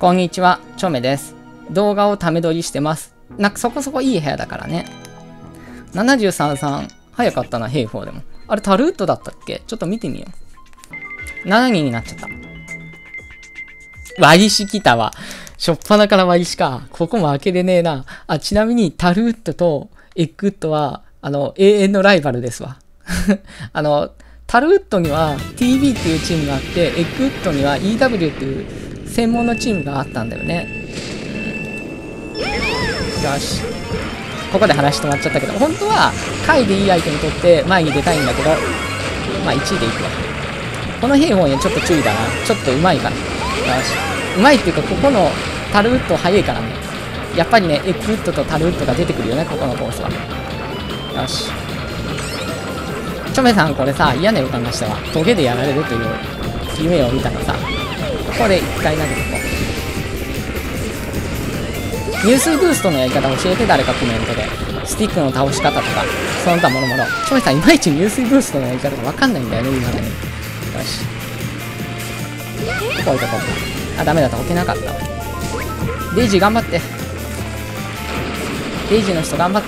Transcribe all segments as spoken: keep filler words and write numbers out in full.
こんにちは、チョメです。動画をため撮りしてます。なんかそこそこいい部屋だからね。ななじゅうさんさん、早かったな、兵法でも。あれ、タルートだったっけ？ちょっと見てみよう。しちにんになっちゃった。割りし来たわ。しょっぱなから割りしか。ここも開けれねえな。あ、ちなみにタルートとエッグウッドは、あの、永遠のライバルですわ。あの、タルートには ティービー っていうチームがあって、エッグウッドには イーダブリュー っていう専門のチームがあったんだよね。よし。ここで話止まっちゃったけど、本当は回でいいアイテム取って前に出たいんだけど、まあいちいでいくわ。この兵法にはちょっと注意だな。ちょっと上手いから。よし。上手いっていうか、ここのタルウッド早いからね。やっぱりね、エッグウッドとタルウッドが出てくるよね、ここのコースは。よし。チョメさん、これさ、嫌な予感がしたわ。トゲでやられるという夢を見たのさ。ここで一回投げてこう。入水ブーストのやり方教えて、誰かコメントで。スティックの倒し方とか、その他もろもろ。チョメさん、いまいち入水ブーストのやり方がわかんないんだよね、今だに。よし。ここ置いとこう。あ、ダメだった。置けなかったわ。デイジー頑張って。デイジーの人頑張って。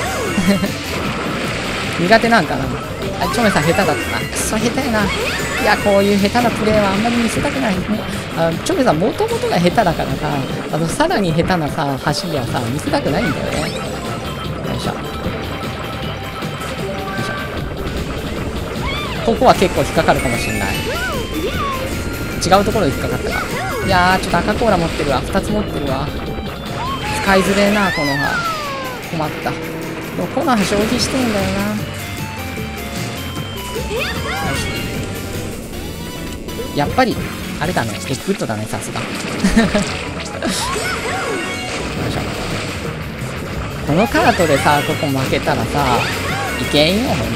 苦手なんかな。あ、チョメさん下手だった。くそ下手やな。いや、こういう下手なプレーはあんまり見せたくない。あのチョメさん、もともとが下手だからさ、あのさらに下手なさ、走りはさ、見せたくないんだよね。よいしょ。よいしょ。ここは結構引っかかるかもしんない。違うところで引っかかったか。いやー、ちょっと赤コーラ持ってるわ。ふたつ持ってるわ。使いづれえな、この葉。困った。でもこの葉消費してんだよな。やっぱり、あれだね、エッグウッドだね、さすが。よいしょ。このカートでさ、ここ負けたらさ、いけんよ、ほんと。も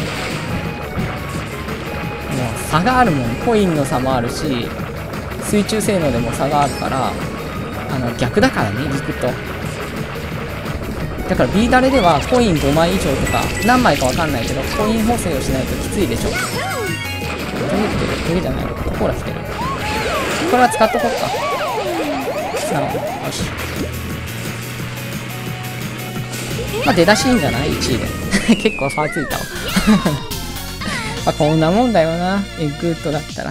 う差があるもん。コインの差もあるし、水中性能でも差があるから、あの、逆だからね、陸と。だから B ダレではコインごまい以上とか、何枚かわかんないけど、コイン補正をしないときついでしょ。トゲ来てる。トゲじゃないの。コーラ来てる。これは使っとこっか。なるほど。よし。まあ、出だしいいんじゃない ?いち 位で。結構差ついたわ。まあ、こんなもんだよな。エッグウッドだったら。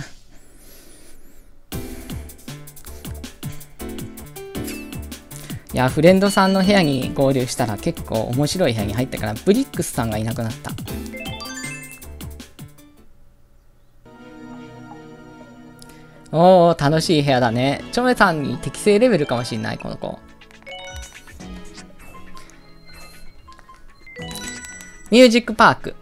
いや、フレンドさんの部屋に合流したら結構面白い部屋に入ったから、ブリックスさんがいなくなった。おー、楽しい部屋だね。チョメさんに適正レベルかもしんない、この子。ミュージックパーク。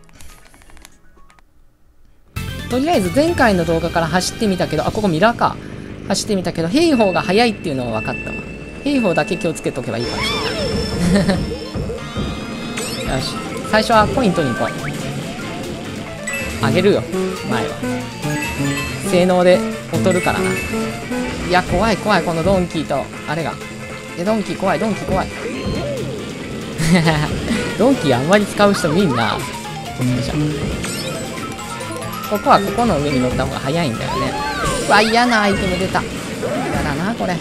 とりあえず前回の動画から走ってみたけど、あ、ここミラーか。走ってみたけど、兵法が速いっていうのは分かったわ。兵法だけ気をつけとけばいいかもしれない。よし。最初はコイン取りに行こう。あげるよ、前は。性能で劣るからな。いや、怖い怖い、このドンキーと、あれが。え、ドンキー怖い、ドンキー怖い。ドンキーあんまり使う人見んな。よいしょ。ここはここの上に乗った方が早いんだよね。うわ、嫌なアイテム出た。嫌だな、これ。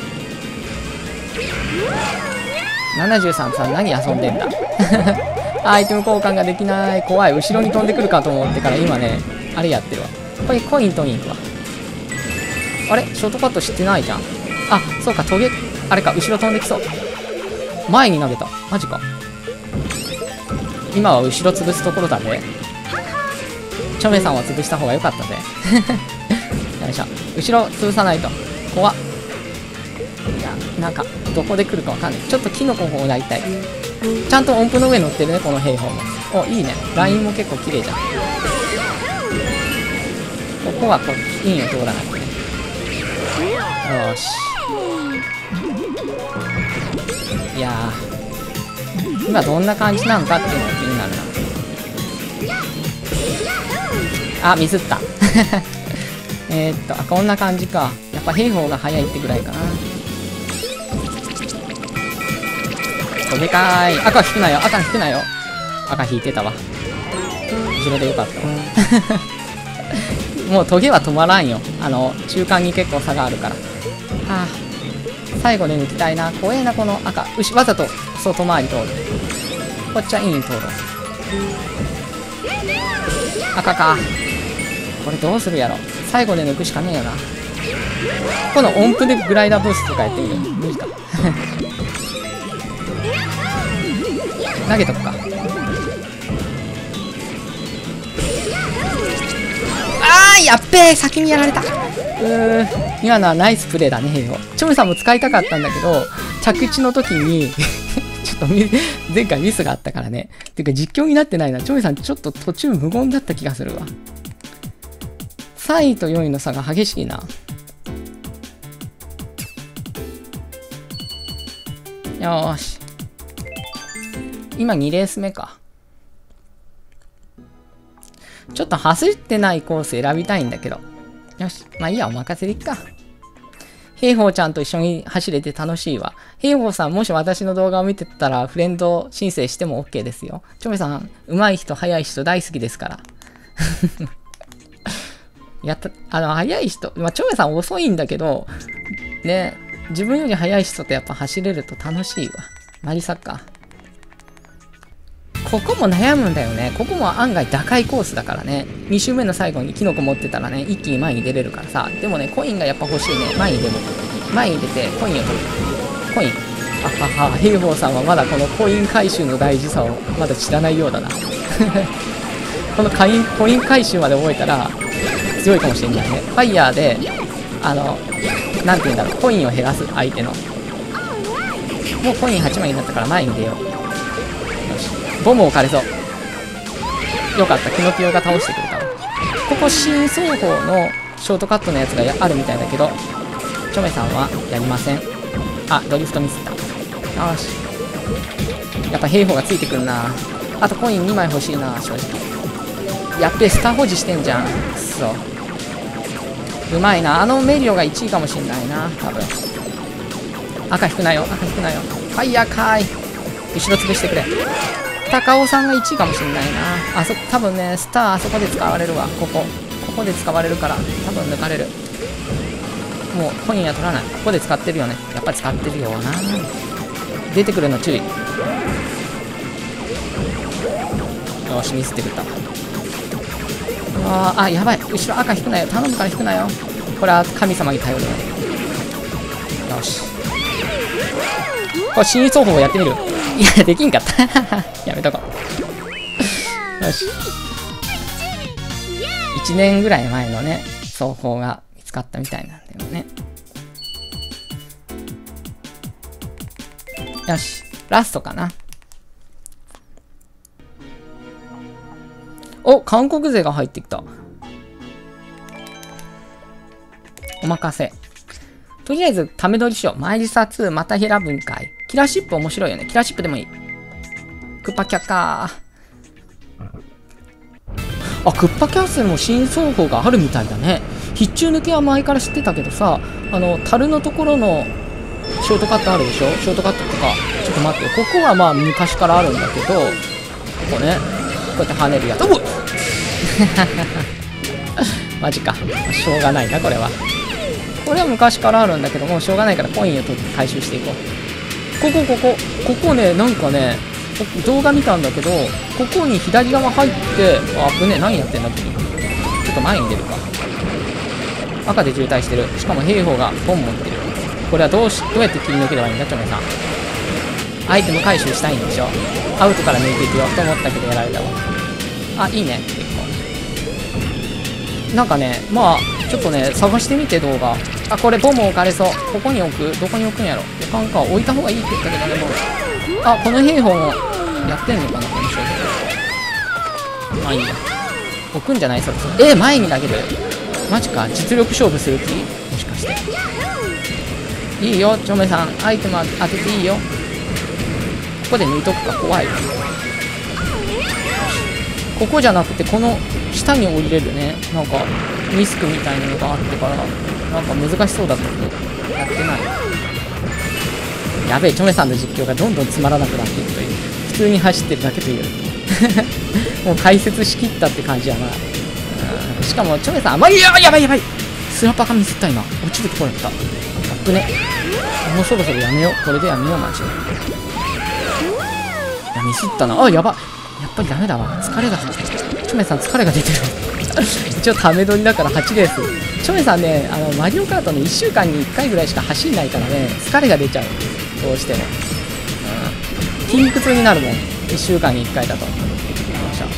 ななじゅうさんさん何遊んでんだ。アイテム交換ができない。怖い。後ろに飛んでくるかと思ってから今ね、あれやってるわ。これコイン取りに行くわ。あれショートカット知ってないじゃん。あ、そうか、トゲ、あれか、後ろ飛んできそう。前に投げた。マジか。今は後ろ潰すところだぜ。チョメさんは潰した方が良かったぜ。よいしょ。後ろ潰さないと。怖っ。いや、なんか、どこで来るかわかんない。ちょっとキノコの方がいたい。ちゃんと音符の上乗ってるね、この兵法も。お、いいね。ラインも結構綺麗じゃん。ここはこう、インを通らないとね。よーし。いやー。今どんな感じなんかっていうのが気になるな。あ、ミスった。えっと、あ、こんな感じか。やっぱ兵法が早いってぐらいかな。トゲかーい。赤引くなよ。赤引くなよ。赤引いてたわ。後ろでよかったわ。もうトゲは止まらんよ。あの、中間に結構差があるから。 あ最後で抜きたいな。怖えなこの赤。うしわざと外回り通る。こっちはイン通る。赤か。これどうするやろ。最後で抜くしかねえよな。この音符でグライダーブーストとかやってみる。無理か。投げとくか。あーやっべえ、先にやられた。うー今のはナイスプレーだね。ヘイホチョメさんも使いたかったんだけど、着地の時にちょっと前回ミスがあったからね。てか実況になってないな。チョメさんちょっと途中無言だった気がするわ。さんいとよんいの差が激しいな。よーし。今にレース目か。ちょっと走ってないコース選びたいんだけど。よし。まあいいや、お任せでいっか。ヘイホーちゃんと一緒に走れて楽しいわ。ヘイホーさん、もし私の動画を見てたらフレンド申請しても OK ですよ。チョメさん、上手い人、速い人大好きですから。やった、あの、速い人、まあ、チョメさん遅いんだけど、ね、自分より速い人とやっぱ走れると楽しいわ。マリサッカー。ここも悩むんだよね。ここも案外打開コースだからね。に周目の最後にキノコ持ってたらね、一気に前に出れるからさ。でもね、コインがやっぱ欲しいね。前に出る。前に出て、コインを取る。コイン。あはは、ヘイホーさんはまだこのコイン回収の大事さをまだ知らないようだな。このコイン、コイン回収まで覚えたら強いかもしれないね。ファイヤーで、あの、なんて言うんだろう、コインを減らす、相手の。もうコインはちまいになったから前に出よう。よし。ボムを置かれそう。よかった、キノピオが倒してくれたわ。ここ新双方のショートカットのやつがあるみたいだけど、チョメさんはやりません。あ、ドリフトミスった。よし。やっぱ兵法がついてくるな。あとコインにまい欲しいな、正直。やっべ、スター保持してんじゃん。くそ。うまいな。あのメリオがいちいかもしんないな、多分。赤引くなよ、赤引くなよ。ファイヤーかーい。後ろ潰してくれ。高尾さんがいちいかもしんないな。あそこ、多分ね、スターあそこで使われるわ。ここ。ここで使われるから、多分抜かれる。もう、コインは取らない。ここで使ってるよね。やっぱり使ってるよな。出てくるの注意。よし、ミスってくった。あー、あ、やばい。後ろ赤引くなよ。頼むから引くなよ。これは神様に頼るよ。よし。これ、新双方やってみる。いや、できんかった。やめとこう。よし。いちねんぐらい前のね、双方が見つかったみたいなんだよね。よし。ラストかな。お、韓国勢が入ってきた。お任せ。とりあえず、ため撮りしよう。マイリサツー、またヘラ分解。キラーシップ面白いよね。キラーシップでもいい。クッパキャッカー。あ、クッパキャッスルも新双方があるみたいだね。必中抜けは前から知ってたけどさ、あの、樽のところのショートカットあるでしょ？ショートカットとか。ちょっと待って、ここはまあ昔からあるんだけど、ここね、こうやって跳ねるやつ。うっマジか。しょうがないな、これは。これは昔からあるんだけども、しょうがないからコインを取って回収していこう。ここ、ここ、ここね、なんかね、動画見たんだけど、ここに左側入って、あ、危ねえ、何やってんだ、君。ちょっと前に出るか。赤で渋滞してる。しかも兵法がボン持ってる。これはどうし、どうやって切り抜ければいいんだ、チョメさん。アイテム回収したいんでしょ。アウトから抜いていくよと思ったけどやられたわ。あ、いいね、結構。なんかね、まあ、ちょっとね、探してみて動画。あ、これボム置かれそう。ここに置く？どこに置くんやろ？置かんか。置いた方がいいって言ったけどね、もう。あ、この兵法もやってんのかな、この勝負。まあいいや。置くんじゃないそろそろ。えー、前に投げる。マジか。実力勝負する気？もしかして。いいよ、チョメさん。アイテム当てていいよ。ここで抜いとくか、怖い。ここじゃなくて、この下に降りれるね。なんか、ミスクみたいなのがあってから、なんか難しそうだったけど、やってない。やべえ、チョメさんの実況がどんどんつまらなくなっていくという。普通に走ってるだけという。もう解説しきったって感じやな。しかも、チョメさん、あまり、やばいやばいやばいスラパカミスった今。落ちるところだった。 くね。もうそろそろやめよう。これでやめよう、マジで。いや、ミスったな。あ、やば。やっぱりダメだわ。疲れが、チョメさん疲れが出てる。一応ため撮りだからはちレース。チョメさんね、あの、マリオカートね、いっしゅうかんにいっかいぐらいしか走んないからね、疲れが出ちゃう。どうしても。うん。筋肉痛になるもん。いっしゅうかんにいっかいだと。よいしょ。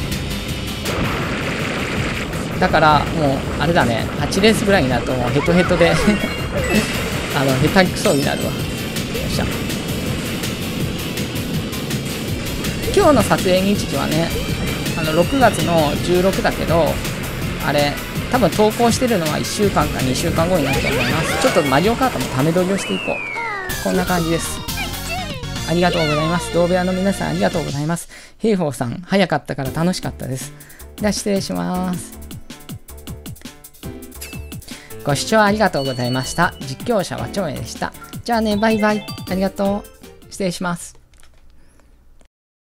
だから、もう、あれだね、はちレースぐらいになるともうヘトヘトで、あの、下手くそになるわ。よいしょ。今日の撮影日時はね、あのろくがつのじゅうろくだけど、あれ、多分投稿してるのはいっしゅうかんかにしゅうかんごになると思います。ちょっとマリオカートもため撮りをしていこう。こんな感じです。ありがとうございます。同部屋の皆さんありがとうございます。ヘイホーさん、早かったから楽しかったです。では失礼します。ご視聴ありがとうございました。実況者はチョメでした。じゃあね、バイバイ。ありがとう。失礼します。